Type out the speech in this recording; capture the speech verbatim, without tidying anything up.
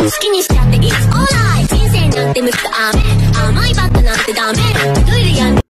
好きにしちゃっていいオーライ人生なんて無駄